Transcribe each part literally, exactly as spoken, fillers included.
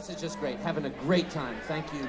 This is just great. Having a great time. Thank you.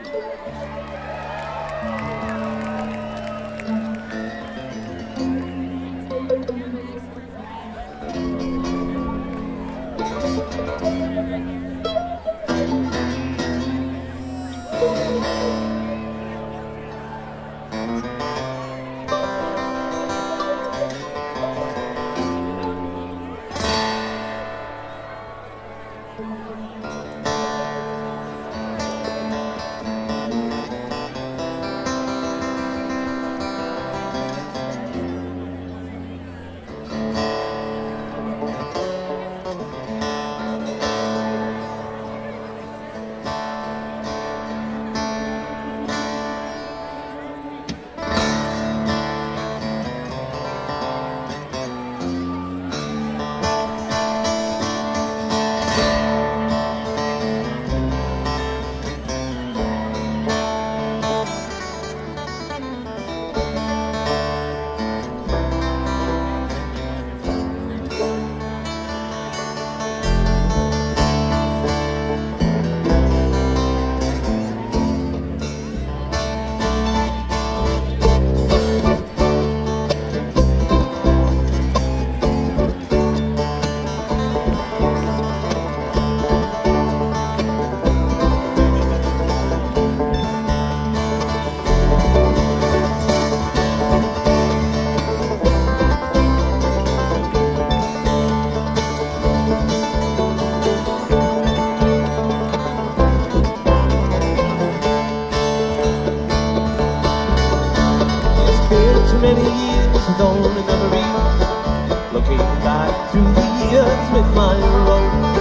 Many years I don't remember it. Looking back through the years with my road,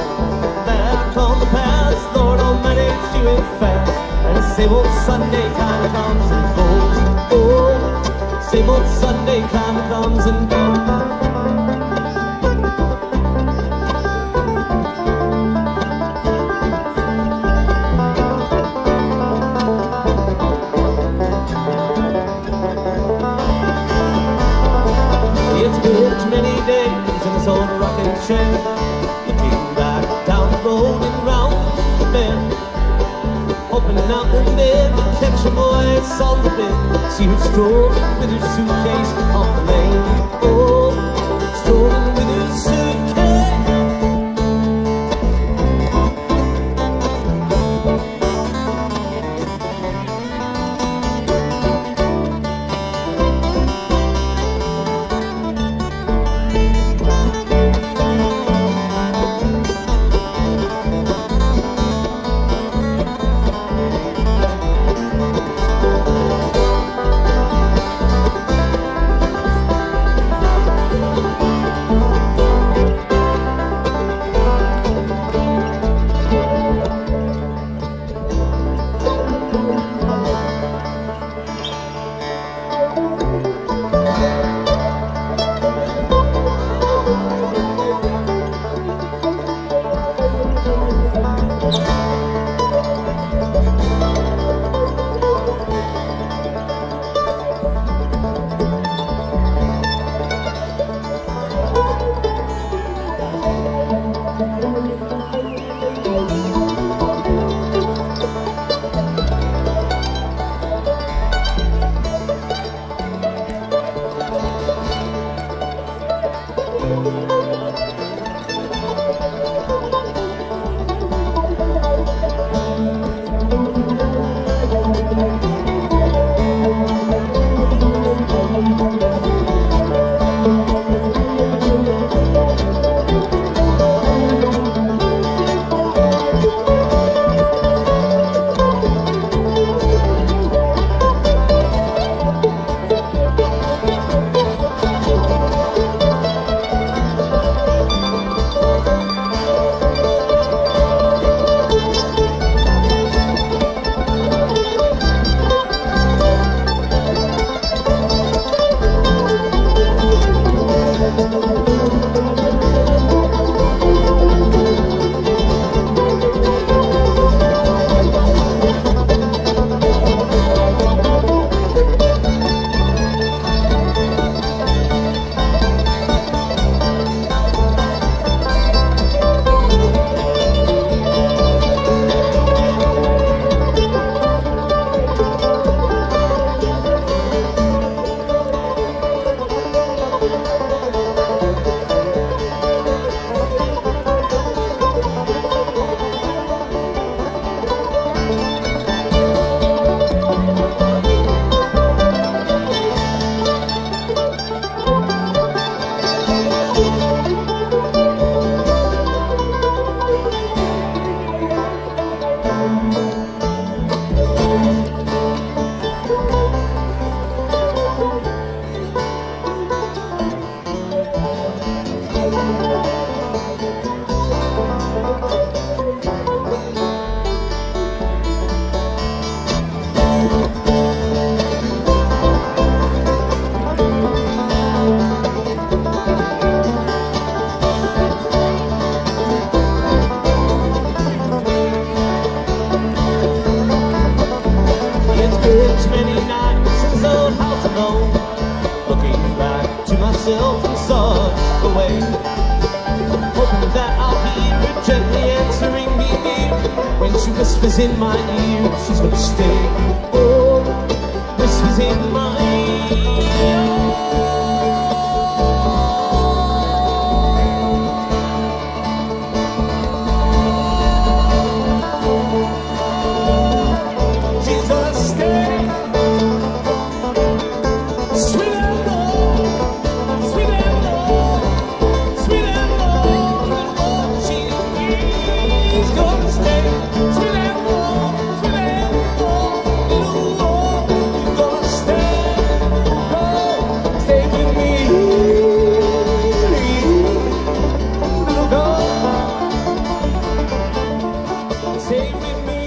back on the past, Lord Almighty, she went fast. And the same old Sunday kind of comes and goes. Oh, same old Sunday kind of comes and goes. Many days in this old rocking chair, looking back down the road and round the bend, hoping now and then to catch a voice on the bend. See her strolling with her suitcase on the lane. Oh, strolling with her suitcase. whispers in my ear, she's gonna stay. Oh, whispers in my ear. She's gonna stay. Sweet and low, sweet and low, sweet and low, she's gonna stay. Sweet and low, sweet and low, little low, you're gonna stay. Oh, stay with me, little girl. Stay with me.